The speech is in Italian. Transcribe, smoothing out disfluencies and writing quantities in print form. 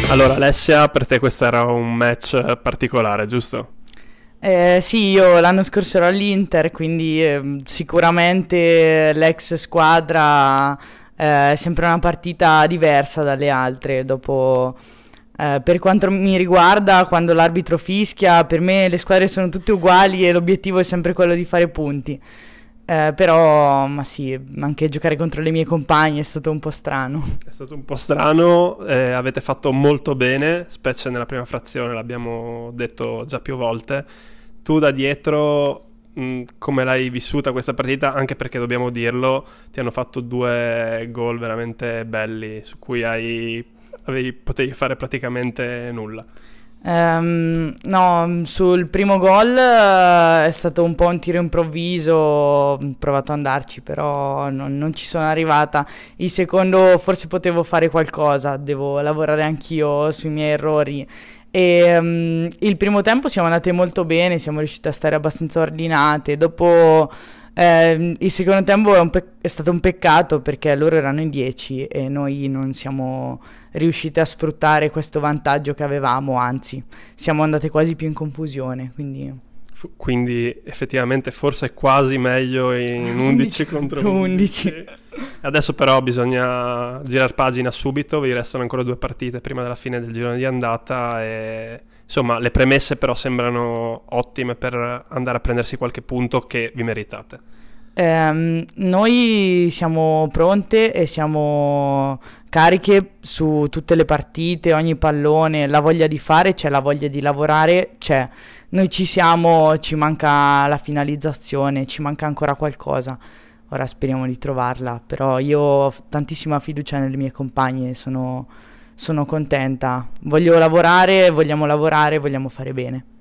Allora, Alessia, per te questo era un match particolare, giusto? Sì, io l'anno scorso ero all'Inter, quindi sicuramente l'ex squadra è sempre una partita diversa dalle altre. Dopo, per quanto mi riguarda, quando l'arbitro fischia, per me le squadre sono tutte uguali e l'obiettivo è sempre quello di fare punti. Però, ma sì, anche giocare contro le mie compagne è stato un po' strano. È stato un po' strano, avete fatto molto bene, specie nella prima frazione, l'abbiamo detto già più volte. Tu da dietro, come l'hai vissuta questa partita? Anche perché dobbiamo dirlo, ti hanno fatto due gol veramente belli, su cui potevi fare praticamente nulla. No, sul primo gol è stato un po' un tiro improvviso, ho provato ad andarci, però non ci sono arrivata. Il secondo forse potevo fare qualcosa, devo lavorare anch'io sui miei errori. Il primo tempo siamo andate molto bene, siamo riuscite a stare abbastanza ordinate. Dopo il secondo tempo è stato un peccato perché loro erano in 10 e noi non siamo riuscite a sfruttare questo vantaggio che avevamo, anzi, siamo andate quasi più in confusione, quindi Quindi effettivamente forse è quasi meglio in 11 contro 11. 11. Adesso però bisogna girare pagina subito, vi restano ancora due partite prima della fine del girone di andata e insomma le premesse però sembrano ottime per andare a prendersi qualche punto che vi meritate. Noi siamo pronte e siamo cariche su tutte le partite, ogni pallone, la voglia di fare c'è, la voglia di lavorare c'è. Noi ci siamo, ci manca la finalizzazione, ci manca ancora qualcosa. Ora speriamo di trovarla, però io ho tantissima fiducia nelle mie compagne, sono contenta. Voglio lavorare, vogliamo fare bene.